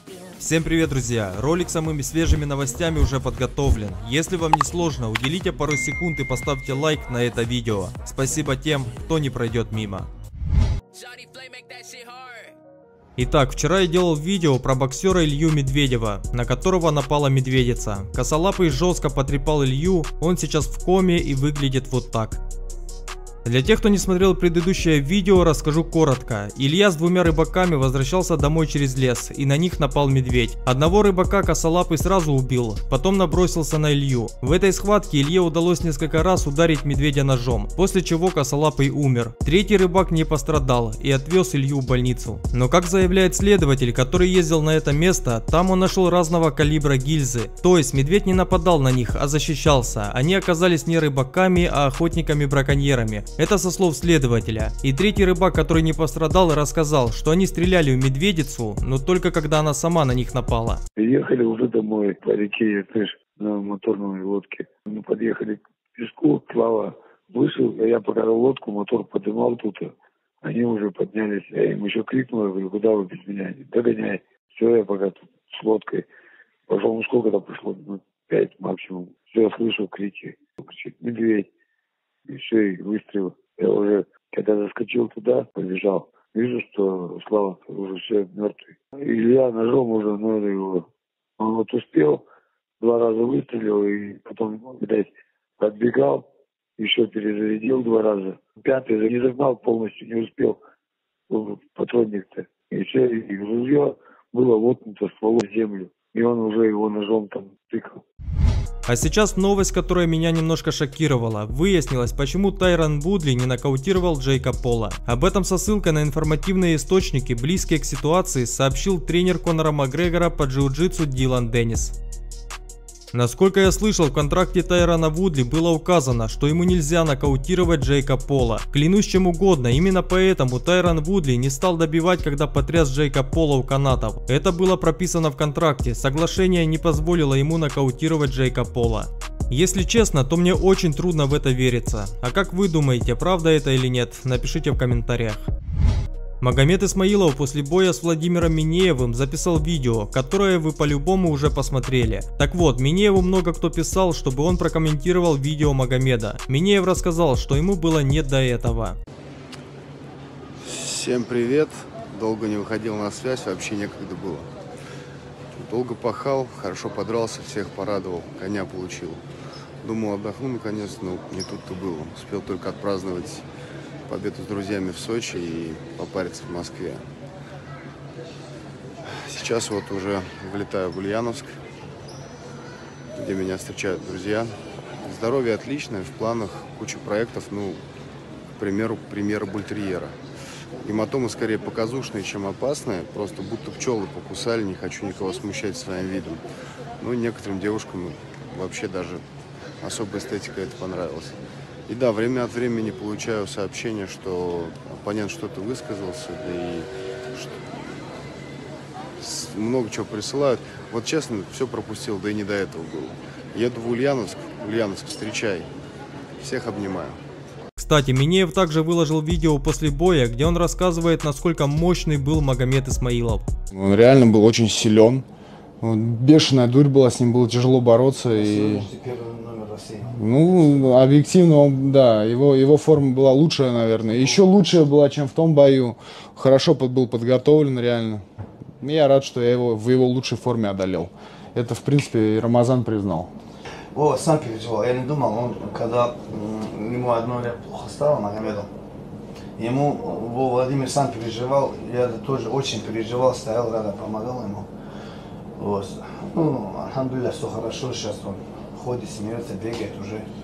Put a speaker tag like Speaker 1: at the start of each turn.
Speaker 1: Всем привет, друзья! Ролик с самыми свежими новостями уже подготовлен. Если вам не сложно, уделите пару секунд и поставьте лайк на это видео. Спасибо тем, кто не пройдет мимо. Итак, вчера я делал видео про боксера Илью Медведева, на которого напала медведица. Косолапый жестко потрепал Илью, он сейчас в коме и выглядит вот так. Для тех, кто не смотрел предыдущее видео, расскажу коротко. Илья с двумя рыбаками возвращался домой через лес, и на них напал медведь. Одного рыбака Косолапый сразу убил, потом набросился на Илью. В этой схватке Илье удалось несколько раз ударить медведя ножом, после чего Косолапый умер. Третий рыбак не пострадал и отвез Илью в больницу. Но как заявляет следователь, который ездил на это место, там он нашел разного калибра гильзы. То есть медведь не нападал на них, а защищался. Они оказались не рыбаками, а охотниками-браконьерами. Это со слов следователя. И третий рыбак, который не пострадал, рассказал, что они стреляли в медведицу, но только когда она сама на них напала.
Speaker 2: Ехали уже домой по реке Иртыш на моторной лодке. Мы подъехали к песку, Слава вышел, а я пока лодку, мотор поднимал тут. Они уже поднялись. Я им еще крикнул, я говорю, куда вы без меня? Догоняй. Все, я пока тут с лодкой пошел, ну сколько-то прошло, минут 5 максимум. Все, я слышу крики. Кричит, медведь. И все, и выстрел. Я уже, когда заскочил туда, побежал. Вижу, что Слава уже все мертвый. Илья ножом уже, ну его. Он вот успел, 2 раза выстрелил, и потом, видать, подбегал, еще перезарядил 2 раза. 5-й не загнал полностью, не успел патронник-то. И все, и ружье было воткнуто стволом в землю. И он уже его ножом там тыкал.
Speaker 1: А сейчас новость, которая меня немножко шокировала. Выяснилось, почему Тайрон Вудли не нокаутировал Джейка Пола. Об этом со ссылкой на информативные источники, близкие к ситуации, сообщил тренер Конора Макгрегора по джиу-джитсу Дилан Деннис. Насколько я слышал, в контракте Тайрона Вудли было указано, что ему нельзя нокаутировать Джейка Пола. Клянусь чем угодно, именно поэтому Тайрон Вудли не стал добивать, когда потряс Джейка Пола у канатов. Это было прописано в контракте, соглашение не позволило ему нокаутировать Джейка Пола. Если честно, то мне очень трудно в это вериться. А как вы думаете, правда это или нет? Напишите в комментариях. Магомед Исмаилов после боя с Владимиром Минеевым записал видео, которое вы по-любому уже посмотрели. Так вот, Минееву много кто писал, чтобы он прокомментировал видео Магомеда. Минеев рассказал, что ему было не до этого.
Speaker 3: Всем привет. Долго не выходил на связь, вообще некогда было. Долго пахал, хорошо подрался, всех порадовал, коня получил. Думал, отдохну наконец, но не тут-то было. Успел только отпраздновать победу с друзьями в Сочи и попариться в Москве. Сейчас вот уже вылетаю в Ульяновск, где меня встречают друзья. Здоровье отличное, в планах куча проектов, ну, к примеру, премьера бультерьера. Гематомы скорее показушные, чем опасные, просто будто пчелы покусали, не хочу никого смущать своим видом. Ну, некоторым девушкам вообще даже особая эстетика это понравилась. И да, время от времени получаю сообщение, что оппонент что-то высказался, да и много чего присылают. Вот честно, все пропустил, да и не до этого было. Еду в Ульяновск, встречай. Всех обнимаю.
Speaker 1: Кстати, Минеев также выложил видео после боя, где он рассказывает, насколько мощный был Магомед Исмаилов.
Speaker 4: Он реально был очень силен. Бешеная дурь была, с ним было тяжело бороться. И... Ну, объективно, да, его форма была лучшая, наверное. Еще лучшая была, чем в том бою. Хорошо был подготовлен, реально. Я рад, что я его в его лучшей форме одолел. Это, в принципе, и Рамазан признал.
Speaker 5: О, сам переживал. Я не думал, он, когда ему одно время плохо стало, Магомеду, Владимир сам переживал, я тоже очень переживал, стоял рядом, помогал ему. Вот. Ну, алхамдулилля, все хорошо, сейчас он ходит, смеется, бегает уже.